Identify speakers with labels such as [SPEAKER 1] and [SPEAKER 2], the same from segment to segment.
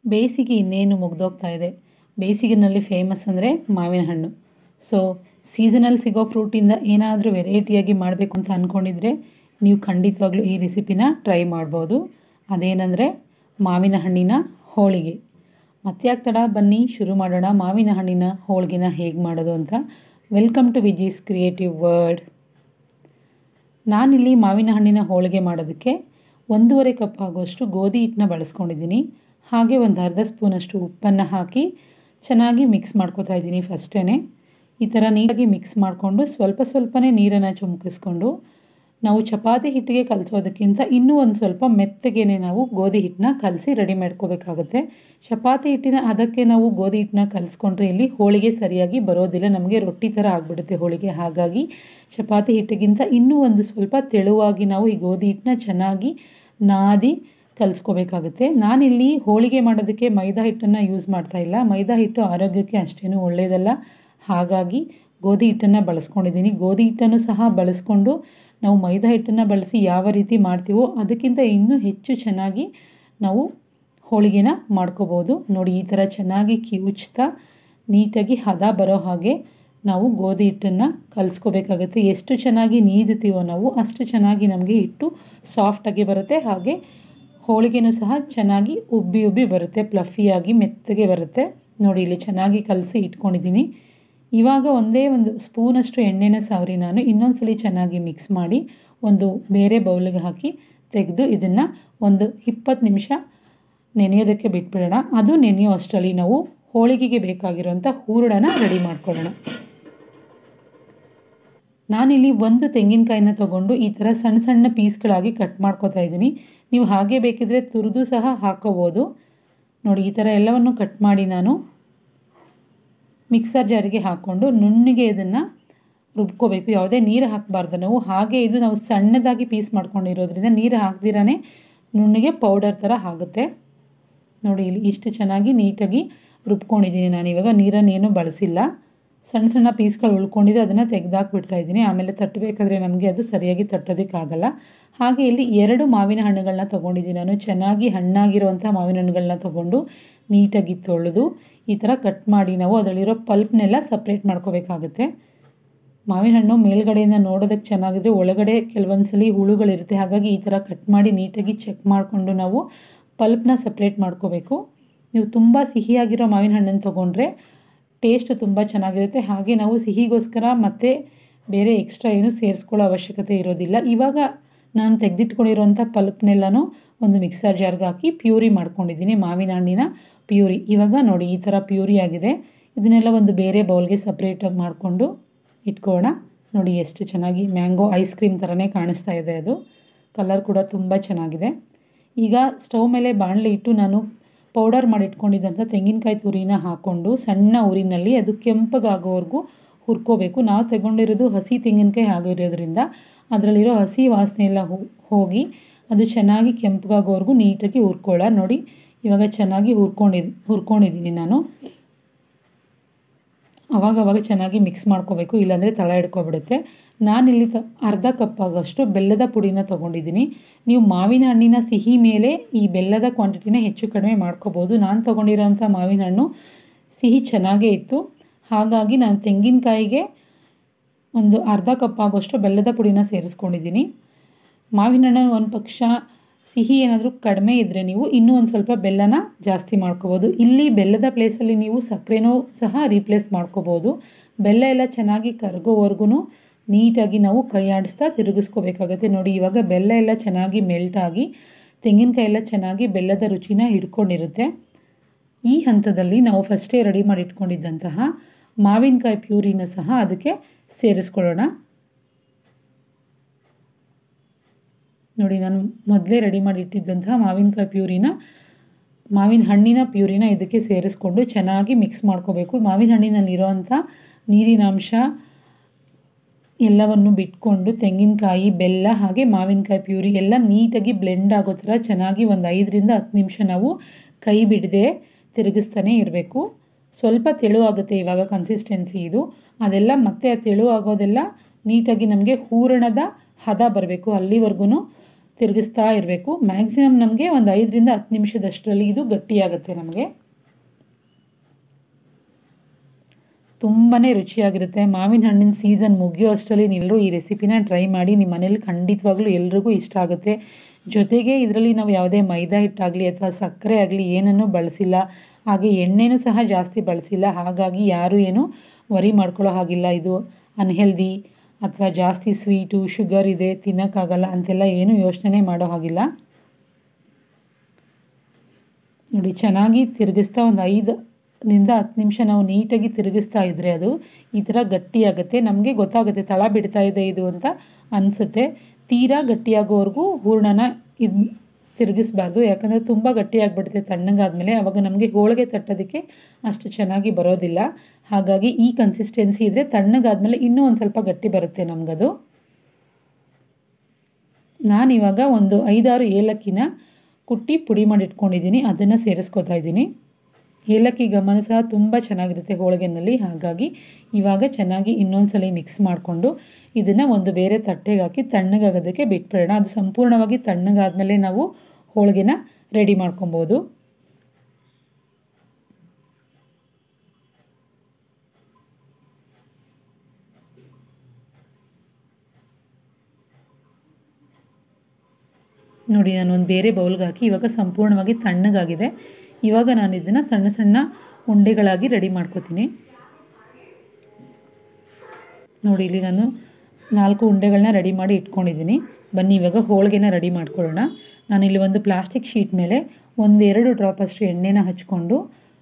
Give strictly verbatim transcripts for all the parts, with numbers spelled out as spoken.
[SPEAKER 1] ಬೇಸಿಗೆ ಇನ್ನೇನು ಮುಗ್ದೋಗ್ತಾ ಇದೆ. ಬೇಸಿಗೆನಲ್ಲಿ ಫೇಮಸ್ ಅಂದರೆ ಮಾವಿನ ಹಣ್ಣು. ಸೊ ಸೀಸನಲ್ಲಿ ಸಿಗೋ ಫ್ರೂಟಿಂದ ಏನಾದರೂ ವೆರೈಟಿಯಾಗಿ ಮಾಡಬೇಕು ಅಂತ ಅಂದ್ಕೊಂಡಿದ್ರೆ ನೀವು ಖಂಡಿತವಾಗ್ಲೂ ಈ ರೆಸಿಪಿನ ಟ್ರೈ ಮಾಡ್ಬೋದು. ಅದೇನೆಂದರೆ ಮಾವಿನ ಹಣ್ಣಿನ ಹೋಳಿಗೆ. ಮತ್ತ್ಯಾಕೆ ತಡ, ಬನ್ನಿ ಶುರು ಮಾಡೋಣ ಮಾವಿನ ಹಣ್ಣಿನ ಹೋಳಿಗೆನ ಹೇಗೆ ಮಾಡೋದು ಅಂತ. Welcome to Viji's creative world. ನಾನಿಲ್ಲಿ ಮಾವಿನ ಹಣ್ಣಿನ ಹೋಳಿಗೆ ಮಾಡೋದಕ್ಕೆ ಒಂದೂವರೆ ಕಪ್ ಆಗುವಷ್ಟು ಗೋಧಿ ಹಿಟ್ಟನ್ನ ಬಳಸ್ಕೊಂಡಿದ್ದೀನಿ. ಹಾಗೆ ಒಂದು ಅರ್ಧ ಸ್ಪೂನಷ್ಟು ಉಪ್ಪನ್ನು ಹಾಕಿ ಚೆನ್ನಾಗಿ ಮಿಕ್ಸ್ ಮಾಡ್ಕೊತಾ ಇದ್ದೀನಿ. ಫಸ್ಟೇ ಈ ಥರ ನೀಟಾಗಿ ಮಿಕ್ಸ್ ಮಾಡಿಕೊಂಡು ಸ್ವಲ್ಪ ಸ್ವಲ್ಪನೇ ನೀರನ್ನು ಚುಮುಕಿಸ್ಕೊಂಡು ನಾವು ಚಪಾತಿ ಹಿಟ್ಟಿಗೆ ಕಲಿಸೋದಕ್ಕಿಂತ ಇನ್ನೂ ಒಂದು ಸ್ವಲ್ಪ ಮೆತ್ತಗೆನೇ ನಾವು ಗೋಧಿ ಹಿಟ್ಟನ್ನ ಕಲಸಿ ರೆಡಿ ಮಾಡ್ಕೋಬೇಕಾಗುತ್ತೆ. ಚಪಾತಿ ಹಿಟ್ಟಿನ ಅದಕ್ಕೆ ನಾವು ಗೋಧಿ ಹಿಟ್ಟನ್ನ ಕಲಿಸ್ಕೊಂಡ್ರೆ ಇಲ್ಲಿ ಹೋಳಿಗೆ ಸರಿಯಾಗಿ ಬರೋದಿಲ್ಲ, ನಮಗೆ ರೊಟ್ಟಿ ಥರ ಆಗಿಬಿಡುತ್ತೆ ಹೋಳಿಗೆ. ಹಾಗಾಗಿ ಚಪಾತಿ ಹಿಟ್ಟಿಗಿಂತ ಇನ್ನೂ ಒಂದು ಸ್ವಲ್ಪ ತೆಳುವಾಗಿ ನಾವು ಈ ಗೋಧಿ ಹಿಟ್ಟನ್ನ ಚೆನ್ನಾಗಿ ನಾದಿ ಕಲಿಸ್ಕೋಬೇಕಾಗುತ್ತೆ. ನಾನಿಲ್ಲಿ ಹೋಳಿಗೆ ಮಾಡೋದಕ್ಕೆ ಮೈದಾ ಹಿಟ್ಟನ್ನು ಯೂಸ್ ಮಾಡ್ತಾಯಿಲ್ಲ. ಮೈದಾ ಹಿಟ್ಟು ಆರೋಗ್ಯಕ್ಕೆ ಅಷ್ಟೇನು ಒಳ್ಳೆಯದಲ್ಲ. ಹಾಗಾಗಿ ಗೋಧಿ ಹಿಟ್ಟನ್ನು ಬಳಸ್ಕೊಂಡಿದ್ದೀನಿ. ಗೋಧಿ ಹಿಟ್ಟನ್ನು ಸಹ ಬಳಸ್ಕೊಂಡು ನಾವು ಮೈದಾ ಹಿಟ್ಟನ್ನು ಬಳಸಿ ಯಾವ ರೀತಿ ಮಾಡ್ತೀವೋ ಅದಕ್ಕಿಂತ ಇನ್ನೂ ಹೆಚ್ಚು ಚೆನ್ನಾಗಿ ನಾವು ಹೋಳಿಗೆನ ಮಾಡ್ಕೋಬೋದು. ನೋಡಿ, ಈ ಥರ ಚೆನ್ನಾಗಿ ಕಿವುಚ್ತಾ ನೀಟಾಗಿ ಹದ ಬರೋ ಹಾಗೆ ನಾವು ಗೋಧಿ ಹಿಟ್ಟನ್ನು ಕಲಿಸ್ಕೋಬೇಕಾಗುತ್ತೆ. ಎಷ್ಟು ಚೆನ್ನಾಗಿ ನೀದುತ್ತೀವೋ ನಾವು ಅಷ್ಟು ಚೆನ್ನಾಗಿ ನಮಗೆ ಹಿಟ್ಟು ಸಾಫ್ಟಾಗಿ ಬರುತ್ತೆ. ಹಾಗೆ ಹೋಳಿಗೆನೂ ಸಹ ಚೆನ್ನಾಗಿ ಉಬ್ಬಿ ಉಬ್ಬಿ ಬರುತ್ತೆ, ಪ್ಲಫಿಯಾಗಿ ಮೆತ್ತಗೆ ಬರುತ್ತೆ. ನೋಡಿ, ಇಲ್ಲಿ ಚೆನ್ನಾಗಿ ಕಲಸಿ ಇಟ್ಕೊಂಡಿದ್ದೀನಿ. ಇವಾಗ ಒಂದೇ ಒಂದು ಸ್ಪೂನಷ್ಟು ಎಣ್ಣೆನ ಸವರಿ ನಾನು ಇನ್ನೊಂದು ಸಲ ಚೆನ್ನಾಗಿ ಮಿಕ್ಸ್ ಮಾಡಿ ಒಂದು ಬೇರೆ ಬೌಲಿಗೆ ಹಾಕಿ ತೆಗೆದು ಇದನ್ನು ಒಂದು ಇಪ್ಪತ್ತು ನಿಮಿಷ ನೆನೆಯೋದಕ್ಕೆ ಬಿಟ್ಬಿಡೋಣ. ಅದು ನೆನೆಯೋ ಅಷ್ಟರಲ್ಲಿ ನಾವು ಹೋಳಿಗೆಗೆ ಬೇಕಾಗಿರೋಂಥ ಹೂರಣನ ರೆಡಿ ಮಾಡ್ಕೊಳ್ಳೋಣ. ನಾನಿಲ್ಲಿ ಒಂದು ತೆಂಗಿನಕಾಯಿನ ತೊಗೊಂಡು ಈ ಥರ ಸಣ್ಣ ಸಣ್ಣ ಪೀಸ್ಗಳಾಗಿ ಕಟ್ ಮಾಡ್ಕೊತಾ ಇದ್ದೀನಿ. ನೀವು ಹಾಗೆ ಬೇಕಿದ್ರೆ ತುರಿದು ಸಹ ಹಾಕೋಬೋದು. ನೋಡಿ, ಈ ಥರ ಎಲ್ಲವನ್ನು ಕಟ್ ಮಾಡಿ ನಾನು ಮಿಕ್ಸರ್ ಜಾರಿಗೆ ಹಾಕ್ಕೊಂಡು ನುಣ್ಣಗೆ ಇದನ್ನು ರುಬ್ಕೋಬೇಕು. ಯಾವುದೇ ನೀರು ಹಾಕಬಾರ್ದು ನಾವು. ಹಾಗೆ ಇದು ನಾವು ಸಣ್ಣದಾಗಿ ಪೀಸ್ ಮಾಡ್ಕೊಂಡಿರೋದ್ರಿಂದ ನೀರು ಹಾಕ್ದಿರಾನೇ ನುಣ್ಣಗೆ ಪೌಡರ್ ಥರ ಆಗುತ್ತೆ. ನೋಡಿ, ಇಲ್ಲಿ ಇಷ್ಟು ಚೆನ್ನಾಗಿ ನೀಟಾಗಿ ರುಬ್ಕೊಂಡಿದ್ದೀನಿ ನಾನು. ಇವಾಗ ನೀರನ್ನೇನು ಬಳಸಿಲ್ಲ. ಸಣ್ಣ ಸಣ್ಣ ಪೀಸ್ಗಳು ಉಳ್ಕೊಂಡಿದ್ದು ಅದನ್ನು ತೆಗೆದಾಕ್ಬಿಡ್ತಾ ಇದ್ದೀನಿ. ಆಮೇಲೆ ತಟ್ಟಬೇಕಾದ್ರೆ ನಮಗೆ ಅದು ಸರಿಯಾಗಿ ತಟ್ಟೋದಕ್ಕಾಗಲ್ಲ. ಹಾಗೆ ಇಲ್ಲಿ ಎರಡು ಮಾವಿನ ಹಣ್ಣುಗಳನ್ನ ತೊಗೊಂಡಿದ್ದೀನಿ ನಾನು. ಚೆನ್ನಾಗಿ ಹಣ್ಣಾಗಿರುವಂಥ ಮಾವಿನ ಹಣ್ಣುಗಳನ್ನ ತೊಗೊಂಡು ನೀಟಾಗಿ ತೊಳೆದು ಈ ಥರ ಕಟ್ ಮಾಡಿ ನಾವು ಅದರಲ್ಲಿರೋ ಪಲ್ಪ್ನೆಲ್ಲ ಸಪ್ರೇಟ್ ಮಾಡ್ಕೋಬೇಕಾಗುತ್ತೆ. ಮಾವಿನ ಹಣ್ಣು ಮೇಲ್ಗಡೆಯಿಂದ ನೋಡೋದಕ್ಕೆ ಚೆನ್ನಾಗಿದ್ರೆ ಒಳಗಡೆ ಕೆಲವೊಂದು ಸಲ ಹುಳುಗಳಿರುತ್ತೆ. ಹಾಗಾಗಿ ಈ ಥರ ಕಟ್ ಮಾಡಿ ನೀಟಾಗಿ ಚೆಕ್ ಮಾಡಿಕೊಂಡು ನಾವು ಪಲ್ಪ್ನ ಸಪ್ರೇಟ್ ಮಾಡ್ಕೋಬೇಕು. ನೀವು ತುಂಬ ಸಿಹಿಯಾಗಿರೋ ಮಾವಿನ ಹಣ್ಣನ್ನು ತೊಗೊಂಡ್ರೆ ಟೇಸ್ಟ್ ತುಂಬ ಚೆನ್ನಾಗಿರುತ್ತೆ. ಹಾಗೆ ನಾವು ಸಿಹಿಗೋಸ್ಕರ ಮತ್ತೆ ಬೇರೆ ಎಕ್ಸ್ಟ್ರಾ ಏನು ಸೇರಿಸ್ಕೊಳ್ಳೋ ಅವಶ್ಯಕತೆ ಇರೋದಿಲ್ಲ. ಇವಾಗ ನಾನು ತೆಗೆದಿಟ್ಕೊಂಡಿರೋಂಥ ಪಲ್ಪ್ನೆಲ್ಲನೂ ಒಂದು ಮಿಕ್ಸರ್ ಜಾರ್ಗೆ ಹಾಕಿ ಪ್ಯೂರಿ ಮಾಡ್ಕೊಂಡಿದ್ದೀನಿ, ಮಾವಿನ ಹಣ್ಣಿನ ಪ್ಯೂರಿ. ಇವಾಗ ನೋಡಿ, ಈ ಥರ ಪ್ಯೂರಿ ಆಗಿದೆ. ಇದನ್ನೆಲ್ಲ ಒಂದು ಬೇರೆ ಬೌಲ್ಗೆ ಸಪ್ರೇಟಾಗಿ ಮಾಡಿಕೊಂಡು ಇಟ್ಕೊಳ್ಳೋಣ. ನೋಡಿ, ಎಷ್ಟು ಚೆನ್ನಾಗಿ ಮ್ಯಾಂಗೋ ಐಸ್ ಕ್ರೀಮ್ ಥರನೇ ಕಾಣಿಸ್ತಾ ಇದೆ. ಅದು ಕಲರ್ ಕೂಡ ತುಂಬ ಚೆನ್ನಾಗಿದೆ. ಈಗ ಸ್ಟವ್ ಮೇಲೆ ಬಾಣಲೆ ಇಟ್ಟು ನಾನು ಪೌಡರ್ ಮಾಡಿ ಇಟ್ಕೊಂಡಿದ್ದಂಥ ತೆಂಗಿನಕಾಯಿ ತುರಿನ ಹಾಕ್ಕೊಂಡು ಸಣ್ಣ ಉರಿನಲ್ಲಿ ಅದು ಕೆಂಪಗಾಗೋವರೆಗೂ ಹುರ್ಕೋಬೇಕು. ನಾವು ತಗೊಂಡಿರೋದು ಹಸಿ ತೆಂಗಿನಕಾಯಿ ಆಗಿರೋದ್ರಿಂದ ಅದರಲ್ಲಿರೋ ಹಸಿ ವಾಸನೆ ಎಲ್ಲ ಹೋಗಿ ಅದು ಚೆನ್ನಾಗಿ ಕೆಂಪಗಾಗೋವರೆಗೂ ನೀಟಾಗಿ ಹುರ್ಕೊಳ್ಳ. ನೋಡಿ, ಇವಾಗ ಚೆನ್ನಾಗಿ ಹುರ್ಕೊಂಡಿದ್ದು ಹುರ್ಕೊಂಡಿದ್ದೀನಿ ನಾನು. ಅವಾಗವಾಗ ಚೆನ್ನಾಗಿ ಮಿಕ್ಸ್ ಮಾಡ್ಕೋಬೇಕು, ಇಲ್ಲಾಂದರೆ ತಳ ಹಿಡ್ಕೊಬಿಡುತ್ತೆ. ನಾನಿಲ್ಲಿ ತ ಅರ್ಧ ಕಪ್ ಆಗೋಷ್ಟು ಬೆಲ್ಲದ ಪುಡಿನ ತೊಗೊಂಡಿದ್ದೀನಿ. ನೀವು ಮಾವಿನ ಹಣ್ಣಿನ ಸಿಹಿ ಮೇಲೆ ಈ ಬೆಲ್ಲದ ಕ್ವಾಂಟಿಟಿನ ಹೆಚ್ಚು ಕಡಿಮೆ ಮಾಡ್ಕೋಬೋದು. ನಾನು ತೊಗೊಂಡಿರೋಂಥ ಮಾವಿನ ಹಣ್ಣು ಸಿಹಿ ಚೆನ್ನಾಗೇ ಇತ್ತು. ಹಾಗಾಗಿ ನಾನು ತೆಂಗಿನಕಾಯಿಗೆ ಒಂದು ಅರ್ಧ ಕಪ್ ಆಗೋಷ್ಟು ಬೆಲ್ಲದ ಪುಡಿನ ಸೇರಿಸ್ಕೊಂಡಿದ್ದೀನಿ. ಮಾವಿನ ಹಣ್ಣು ಒಂದು ಪಕ್ಷ ಸಿಹಿ ಏನಾದರೂ ಕಡಿಮೆ ಇದ್ದರೆ ನೀವು ಇನ್ನೂ ಒಂದು ಸ್ವಲ್ಪ ಬೆಲ್ಲನ ಜಾಸ್ತಿ ಮಾಡ್ಕೋಬೋದು. ಇಲ್ಲಿ ಬೆಲ್ಲದ ಪ್ಲೇಸಲ್ಲಿ ನೀವು ಸಕ್ಕರೆನೂ ಸಹ ರೀಪ್ಲೇಸ್ ಮಾಡ್ಕೋಬೋದು. ಬೆಲ್ಲ ಎಲ್ಲ ಚೆನ್ನಾಗಿ ಕರಗೋವರೆಗೂ ನೀಟಾಗಿ ನಾವು ಕೈ ಆಡಿಸ್ತಾ ತಿರುಗಿಸ್ಕೋಬೇಕಾಗುತ್ತೆ. ನೋಡಿ, ಇವಾಗ ಬೆಲ್ಲ ಎಲ್ಲ ಚೆನ್ನಾಗಿ ಮೆಲ್ಟಾಗಿ ತೆಂಗಿನಕಾಯಿ ಎಲ್ಲ ಚೆನ್ನಾಗಿ ಬೆಲ್ಲದ ರುಚಿನ ಹಿಡ್ಕೊಂಡಿರುತ್ತೆ. ಈ ಹಂತದಲ್ಲಿ ನಾವು ಫಸ್ಟೇ ರೆಡಿ ಮಾಡಿ ಇಟ್ಕೊಂಡಿದ್ದಂತಹ ಮಾವಿನಕಾಯಿ ಪ್ಯೂರಿನ ಸಹ ಅದಕ್ಕೆ ಸೇರಿಸ್ಕೊಳ್ಳೋಣ. ನೋಡಿ, ನಾನು ಮೊದಲೇ ರೆಡಿ ಮಾಡಿ ಇಟ್ಟಿದ್ದಂತಹ ಮಾವಿನಕಾಯಿ ಪ್ಯೂರಿನ ಮಾವಿನ ಹಣ್ಣಿನ ಪ್ಯೂರಿನ ಇದಕ್ಕೆ ಸೇರಿಸ್ಕೊಂಡು ಚೆನ್ನಾಗಿ ಮಿಕ್ಸ್ ಮಾಡ್ಕೋಬೇಕು. ಮಾವಿನ ಹಣ್ಣಿನಲ್ಲಿರೋವಂಥ ನೀರಿನಾಂಶ ಎಲ್ಲವನ್ನು ಬಿಟ್ಕೊಂಡು ತೆಂಗಿನಕಾಯಿ, ಬೆಲ್ಲ ಹಾಗೆ ಮಾವಿನಕಾಯಿ ಪ್ಯೂರಿ ಎಲ್ಲ ನೀಟಾಗಿ ಬ್ಲೆಂಡ್ ಆಗೋ ಥರ ಚೆನ್ನಾಗಿ ಒಂದು ಐದರಿಂದ ಹತ್ತು ನಿಮಿಷ ನಾವು ಕೈ ಬಿಡದೆ ತಿರುಗಿಸ್ತಾನೆ ಇರಬೇಕು. ಸ್ವಲ್ಪ ತೆಳು ಆಗುತ್ತೆ ಇವಾಗ ಕನ್ಸಿಸ್ಟೆನ್ಸಿ ಇದು. ಅದೆಲ್ಲ ಮತ್ತೆ ಆ ತೆಳು ಆಗೋದೆಲ್ಲ ನೀಟಾಗಿ ನಮಗೆ ಹೂರಣದ ಹದ ಬರಬೇಕು. ಅಲ್ಲಿವರೆಗೂ ತಿರುಗಿಸ್ತಾ ಇರಬೇಕು. ಮ್ಯಾಕ್ಸಿಮಮ್ ನಮಗೆ ಒಂದು ಐದರಿಂದ ಹತ್ತು ನಿಮಿಷದಷ್ಟರಲ್ಲಿ ಇದು ಗಟ್ಟಿಯಾಗುತ್ತೆ. ನಮಗೆ ತುಂಬಾ ರುಚಿಯಾಗಿರುತ್ತೆ. ಮಾವಿನ ಹಣ್ಣಿನ ಸೀಸನ್ ಮುಗಿಯೋ ಅಷ್ಟರಲ್ಲಿ ನೀವೆಲ್ಲರೂ ಈ ರೆಸಿಪಿನ ಟ್ರೈ ಮಾಡಿ. ನಿಮ್ಮ ಮನೇಲಿ ಖಂಡಿತವಾಗ್ಲೂ ಎಲ್ರಿಗೂ ಇಷ್ಟ ಆಗುತ್ತೆ. ಜೊತೆಗೆ ಇದರಲ್ಲಿ ನಾವು ಯಾವುದೇ ಮೈದಾ ಹಿಟ್ಟಾಗಲಿ ಅಥವಾ ಸಕ್ಕರೆ ಆಗಲಿ ಏನನ್ನೂ ಬಳಸಿಲ್ಲ. ಹಾಗೆ ಎಣ್ಣೆನೂ ಸಹ ಜಾಸ್ತಿ ಬಳಸಿಲ್ಲ. ಹಾಗಾಗಿ ಯಾರೂ ಏನು ವರಿ ಮಾಡ್ಕೊಳ್ಳೋ ಹಾಗಿಲ್ಲ. ಇದು ಅನ್ಹೆಲ್ದಿ ಅಥವಾ ಜಾಸ್ತಿ ಸ್ವೀಟು ಶುಗರ್ ಇದೆ ತಿನ್ನೋಕ್ಕಾಗಲ್ಲ ಅಂತೆಲ್ಲ ಏನೂ ಯೋಚನೆ ಮಾಡೋ ಹಾಗಿಲ್ಲ. ನೋಡಿ, ಚೆನ್ನಾಗಿ ತಿರುಗಿಸ್ತಾ ಒಂದು ಐದರಿಂದ ಹತ್ತು ನಿಮಿಷ ನಾವು ನೀಟಾಗಿ ತಿರುಗಿಸ್ತಾ ಇದ್ದರೆ ಅದು ಈ ಥರ ಗಟ್ಟಿಯಾಗುತ್ತೆ. ನಮಗೆ ಗೊತ್ತಾಗುತ್ತೆ ತಳ ಬಿಡ್ತಾ ಇದೆ ಇದು ಅಂತ ಅನಿಸುತ್ತೆ. ತೀರಾ ಗಟ್ಟಿಯಾಗೋವರೆಗೂ ಹೂರಣನ ಇದು ತಿರುಗಿಸ್ಬಾರ್ದು. ಯಾಕಂದರೆ ತುಂಬ ಗಟ್ಟಿಯಾಗಿಬಿಡುತ್ತೆ ತಣ್ಣಗಾದ್ಮೇಲೆ. ಆವಾಗ ನಮಗೆ ಹೋಳಿಗೆ ತಟ್ಟೋದಕ್ಕೆ ಅಷ್ಟು ಚೆನ್ನಾಗಿ ಬರೋದಿಲ್ಲ. ಹಾಗಾಗಿ ಈ ಕನ್ಸಿಸ್ಟೆನ್ಸಿ ಇದ್ದರೆ ತಣ್ಣಗಾದ್ಮೇಲೆ ಇನ್ನೂ ಒಂದು ಸ್ವಲ್ಪ ಗಟ್ಟಿ ಬರುತ್ತೆ ನಮಗದು. ನಾನಿವಾಗ ಒಂದು ಐದಾರು ಏಲಕ್ಕಿನ ಕುಟ್ಟಿ ಪುಡಿ ಮಾಡಿ ಇಟ್ಕೊಂಡಿದ್ದೀನಿ. ಅದನ್ನು ಸೇರಿಸ್ಕೊತಾ ಇದ್ದೀನಿ. ಏಲಕ್ಕಿ ಘಮ ಸಹ ತುಂಬ ಚೆನ್ನಾಗಿರುತ್ತೆ ಹೋಳಿಗೆನಲ್ಲಿ. ಹಾಗಾಗಿ ಇವಾಗ ಚೆನ್ನಾಗಿ ಇನ್ನೊಂದು ಸಲ ಮಿಕ್ಸ್ ಮಾಡಿಕೊಂಡು ಇದನ್ನು ಒಂದು ಬೇರೆ ತಟ್ಟೆಗೆ ಹಾಕಿ ತಣ್ಣಗಾಗೋದಕ್ಕೆ ಬಿಟ್ಬಿಡೋಣ. ಅದು ಸಂಪೂರ್ಣವಾಗಿ ತಣ್ಣಗಾದ್ಮೇಲೆ ನಾವು ಹೋಳಿಗೆನ ರೆಡಿ ಮಾಡ್ಕೊಬೋದು. ನೋಡಿ, ನಾನು ಒಂದು ಬೇರೆ ಬೌಲ್ಗೆ ಹಾಕಿ ಇವಾಗ ಸಂಪೂರ್ಣವಾಗಿ ತಣ್ಣಗಾಗಿದೆ. ಇವಾಗ ನಾನು ಇದನ್ನು ಸಣ್ಣ ಸಣ್ಣ ಉಂಡೆಗಳಾಗಿ ರೆಡಿ ಮಾಡ್ಕೋತೀನಿ. ನೋಡಿ, ಇಲ್ಲಿ ನಾನು ನಾಲ್ಕು ಉಂಡೆಗಳನ್ನ ರೆಡಿ ಮಾಡಿ ಇಟ್ಕೊಂಡಿದ್ದೀನಿ. ಬನ್ನಿ ಇವಾಗ ಹೋಳಿಗೆನ ರೆಡಿ ಮಾಡ್ಕೊಳ್ಳೋಣ. ನಾನಿಲ್ಲಿ ಒಂದು ಪ್ಲಾಸ್ಟಿಕ್ ಶೀಟ್ ಮೇಲೆ ಒಂದೆರಡು ಡ್ರಾಪ್ ಅಷ್ಟು ಎಣ್ಣೆನ ಹಚ್ಕೊಂಡು,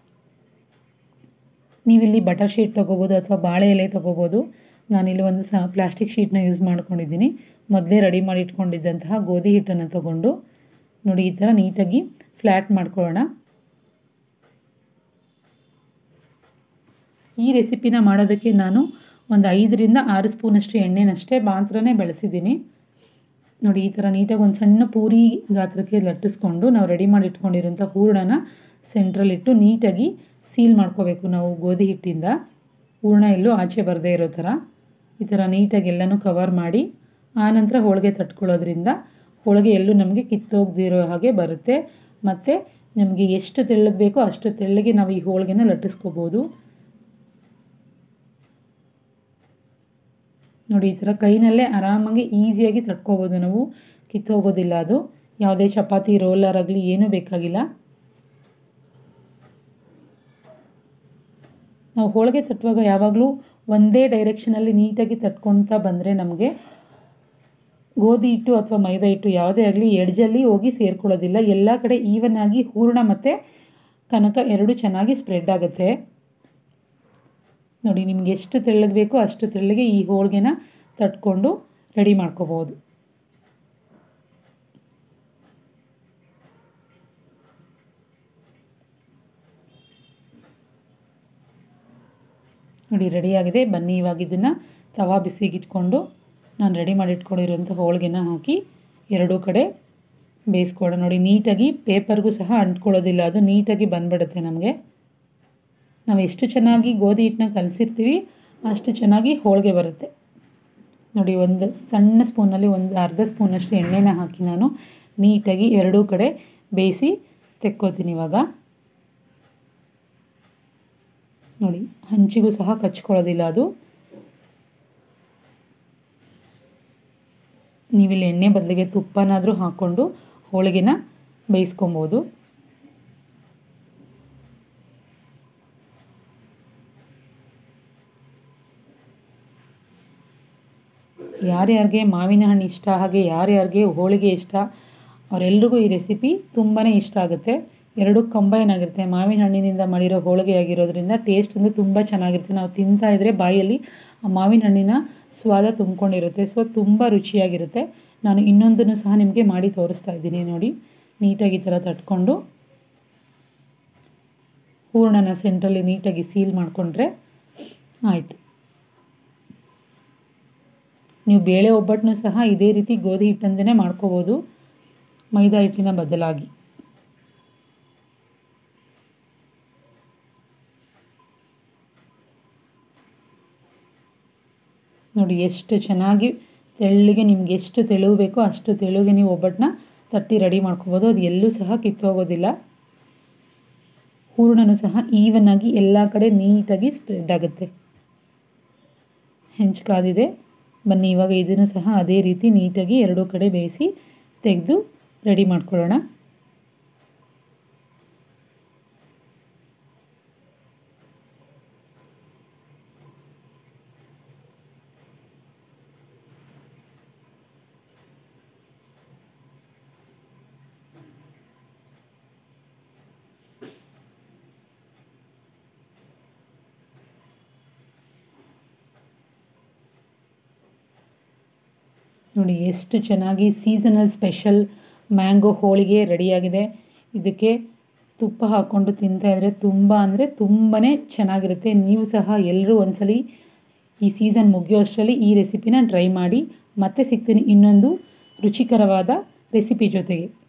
[SPEAKER 1] ನೀವಿಲ್ಲಿ ಬಟರ್ ಶೀಟ್ ತೊಗೋಬೋದು ಅಥವಾ ಬಾಳೆ ಎಲೆ ತೊಗೋಬೋದು. ನಾನಿಲ್ಲಿ ಒಂದು ಸಹ ಪ್ಲಾಸ್ಟಿಕ್ ಶೀಟ್ನ ಯೂಸ್ ಮಾಡ್ಕೊಂಡಿದ್ದೀನಿ. ಮೊದಲೇ ರೆಡಿ ಮಾಡಿ ಇಟ್ಕೊಂಡಿದ್ದಂತಹ ಗೋಧಿ ಹಿಟ್ಟನ್ನು ತೊಗೊಂಡು ನೋಡಿ ಈ ಥರ ನೀಟಾಗಿ ಫ್ಲ್ಯಾಟ್ ಮಾಡ್ಕೊಳ್ಳೋಣ. ಈ ರೆಸಿಪಿನ ಮಾಡೋದಕ್ಕೆ ನಾನು ಒಂದು ಐದರಿಂದ ಆರು ಸ್ಪೂನಷ್ಟು ಎಣ್ಣೆನಷ್ಟೇ ಮಾತ್ರನೇ ಬಳಸಿದ್ದೀನಿ. ನೋಡಿ, ಈ ಥರ ನೀಟಾಗಿ ಒಂದು ಸಣ್ಣ ಪೂರಿ ಗಾತ್ರಕ್ಕೆ ಲಟ್ಟಿಸ್ಕೊಂಡು ನಾವು ರೆಡಿ ಮಾಡಿ ಇಟ್ಕೊಂಡಿರೋಂಥ ಹೂರಣನ ಸೆಂಟ್ರಲ್ಲಿಟ್ಟು ನೀಟಾಗಿ ಸೀಲ್ ಮಾಡ್ಕೋಬೇಕು. ನಾವು ಗೋಧಿ ಹಿಟ್ಟಿಂದ ಹೂರಣ ಎಲ್ಲೂ ಆಚೆ ಬರದೇ ಇರೋ ಥರ ಈ ಥರ ನೀಟಾಗಿ ಎಲ್ಲನೂ ಕವರ್ ಮಾಡಿ ಆನಂತರ ಹೋಳಿಗೆ ತಟ್ಕೊಳ್ಳೋದ್ರಿಂದ ಹೋಳಿಗೆ ಎಲ್ಲೂ ನಮಗೆ ಕಿತ್ತೋಗದಿರೋ ಹಾಗೆ ಬರುತ್ತೆ. ಮತ್ತು ನಮಗೆ ಎಷ್ಟು ತೆಳ್ಳಗೆ ಬೇಕೋ ಅಷ್ಟು ತೆಳ್ಳಗೆ ನಾವು ಈ ಹೋಳಿಗೆನ ಲಟ್ಟಿಸ್ಕೋಬೋದು. ನೋಡಿ, ಈ ಥರ ಕೈನಲ್ಲೇ ಆರಾಮಾಗಿ ಈಸಿಯಾಗಿ ತಟ್ಕೋಬೋದು ನಾವು. ಕಿತ್ತೋಗೋದಿಲ್ಲ ಅದು. ಯಾವುದೇ ಚಪಾತಿ ರೋಲರ್ ಆಗಲಿ ಏನೂ ಬೇಕಾಗಿಲ್ಲ. ನಾವು ಹೋಳಿಗೆ ತಟ್ಟುವಾಗ ಯಾವಾಗಲೂ ಒಂದೇ ಡೈರೆಕ್ಷನಲ್ಲಿ ನೀಟಾಗಿ ತಟ್ಕೊಳ್ತಾ ಬಂದರೆ ನಮಗೆ ಗೋಧಿ ಹಿಟ್ಟು ಅಥವಾ ಮೈದಾ ಹಿಟ್ಟು ಯಾವುದೇ ಆಗಲಿ ಎಡ್ಜಲ್ಲಿ ಹೋಗಿ ಸೇರ್ಕೊಳ್ಳೋದಿಲ್ಲ. ಎಲ್ಲ ಕಡೆ ಈವನ್ ಆಗಿ ಹೂರಣ ಮತ್ತು ಕನಕ ಎರಡೂ ಚೆನ್ನಾಗಿ ಸ್ಪ್ರೆಡ್ ಆಗುತ್ತೆ. ನೋಡಿ, ನಿಮ್ಗೆ ಎಷ್ಟು ತೆಳ್ಳಗೆ ಬೇಕೋ ಅಷ್ಟು ತೆಳ್ಳಗೆ ಈ ಹೋಳಿಗೆನ ತಟ್ಕೊಂಡು ರೆಡಿ ಮಾಡ್ಕೋಬೋದು. ನೋಡಿ, ರೆಡಿಯಾಗಿದೆ. ಬನ್ನಿ ಇವಾಗ ಇದನ್ನು ತವಾ ಬಿಸಿಗಿಟ್ಕೊಂಡು ನಾನು ರೆಡಿ ಮಾಡಿ ಇಟ್ಕೊಂಡಿರೋಂಥ ಹೋಳಿಗೆನ ಹಾಕಿ ಎರಡೂ ಕಡೆ ಬೇಯಿಸ್ಕೊಳ್ಳೋಣ. ನೋಡಿ, ನೀಟಾಗಿ ಪೇಪರ್ಗೂ ಸಹ ಅಂಟ್ಕೊಳ್ಳೋದಿಲ್ಲ. ಅದು ನೀಟಾಗಿ ಬಂದ್ಬಿಡುತ್ತೆ ನಮಗೆ. ನಾವು ಎಷ್ಟು ಚೆನ್ನಾಗಿ ಗೋಧಿ ಹಿಟ್ಟನ್ನ ಕಲಸಿರ್ತೀವಿ ಅಷ್ಟು ಚೆನ್ನಾಗಿ ಹೋಳಿಗೆ ಬರುತ್ತೆ. ನೋಡಿ, ಒಂದು ಸಣ್ಣ ಸ್ಪೂನಲ್ಲಿ ಒಂದು ಅರ್ಧ ಸ್ಪೂನಷ್ಟು ಎಣ್ಣೆನ ಹಾಕಿ ನಾನು ನೀಟಾಗಿ ಎರಡೂ ಕಡೆ ಬೇಯಿಸಿ ತೆಕ್ಕೋತೀನಿ. ಇವಾಗ ನೋಡಿ, ಹಂಚಿಗೂ ಸಹ ಕಚ್ಕೊಳ್ಳೋದಿಲ್ಲ ಅದು. ನೀವಿಲ್ಲಿ ಎಣ್ಣೆ ಬದಲಿಗೆ ತುಪ್ಪನಾದರೂ ಹಾಕ್ಕೊಂಡು ಹೋಳಿಗೆನ ಬೇಯಿಸ್ಕೊಬೋದು. ಯಾರ್ಯಾರಿಗೆ ಮಾವಿನ ಹಣ್ಣು ಇಷ್ಟ ಹಾಗೆ ಯಾರ್ಯಾರಿಗೆ ಹೋಳಿಗೆ ಇಷ್ಟ ಅವರೆಲ್ರಿಗೂ ಈ ರೆಸಿಪಿ ತುಂಬಾ ಇಷ್ಟ ಆಗುತ್ತೆ. ಎರಡೂ ಕಂಬೈನ್ ಆಗಿರುತ್ತೆ. ಮಾವಿನ ಹಣ್ಣಿನಿಂದ ಮಾಡಿರೋ ಹೋಳಿಗೆ ಆಗಿರೋದ್ರಿಂದ ಟೇಸ್ಟ್ ಒಂದು ತುಂಬ ಚೆನ್ನಾಗಿರುತ್ತೆ. ನಾವು ತಿಂತಾ ಇದ್ದರೆ ಬಾಯಲ್ಲಿ ಆ ಮಾವಿನ ಹಣ್ಣಿನ ಸ್ವಾದ ತುಂಬಿಕೊಂಡಿರುತ್ತೆ. ಸೊ ತುಂಬ ರುಚಿಯಾಗಿರುತ್ತೆ. ನಾನು ಇನ್ನೊಂದನ್ನು ಸಹ ನಿಮಗೆ ಮಾಡಿ ತೋರಿಸ್ತಾ ಇದ್ದೀನಿ. ನೋಡಿ, ನೀಟಾಗಿ ಈ ಥರ ತಟ್ಕೊಂಡು ಹೂರಣನ ಸೆಂಟ್ರಲ್ಲಿ ನೀಟಾಗಿ ಸೀಲ್ ಮಾಡಿಕೊಂಡ್ರೆ ಆಯಿತು. ನೀವು ಬೇಳೆ ಒಬ್ಬಟ್ಟನ್ನು ಸಹ ಇದೇ ರೀತಿ ಗೋಧಿ ಹಿಟ್ಟಂದೇ ಮಾಡ್ಕೋಬೋದು, ಮೈದಾ ಹಿಟ್ಟಿನ ಬದಲಾಗಿ. ನೋಡಿ, ಎಷ್ಟು ಚೆನ್ನಾಗಿ ತೆಳ್ಳಗೆ ನಿಮ್ಗೆ ಎಷ್ಟು ತೆಳು ಬೇಕೋ ಅಷ್ಟು ತೆಳುಗೆ ನೀವು ಒಬ್ಬಟ್ಟನ್ನ ತಟ್ಟಿ ರೆಡಿ ಮಾಡ್ಕೋಬೋದು. ಅದು ಎಲ್ಲೂ ಸಹ ಕಿತ್ತೋಗೋದಿಲ್ಲ. ಹೂರಣನೂ ಸಹ ಈವನ್ನಾಗಿ ಎಲ್ಲ ಕಡೆ ನೀಟಾಗಿ ಸ್ಪ್ರೆಡ್ ಆಗುತ್ತೆ. ಹೆಂಚು ಕಾದಿದೆ. ಬನ್ನಿ ಇವಾಗ ಇದನ್ನು ಸಹ ಅದೇ ರೀತಿ ನೀಟಾಗಿ ಎರಡೂ ಕಡೆ ಬೇಯಿಸಿ ತೆಗೆದು ರೆಡಿ ಮಾಡ್ಕೊಳ್ಳೋಣ. ನೋಡಿ ಎಷ್ಟು ಚೆನ್ನಾಗಿ ಸೀಸನಲ್ ಸ್ಪೆಷಲ್ ಮ್ಯಾಂಗೋ ಹೋಳಿಗೆ ರೆಡಿಯಾಗಿದೆ. ಇದಕ್ಕೆ ತುಪ್ಪ ಹಾಕ್ಕೊಂಡು ತಿಂತಾಯಿದ್ರೆ ತುಂಬ ಅಂದರೆ ತುಂಬಾ ಚೆನ್ನಾಗಿರುತ್ತೆ. ನೀವು ಸಹ ಎಲ್ಲರೂ ಒಂದ್ಸಲಿ ಈ ಸೀಸನ್ ಮುಗಿಯೋ ಅಷ್ಟರಲ್ಲಿ ಈ ರೆಸಿಪಿನ ಟ್ರೈ ಮಾಡಿ. ಮತ್ತೆ ಸಿಗ್ತೀನಿ ಇನ್ನೊಂದು ರುಚಿಕರವಾದ ರೆಸಿಪಿ ಜೊತೆಗೆ.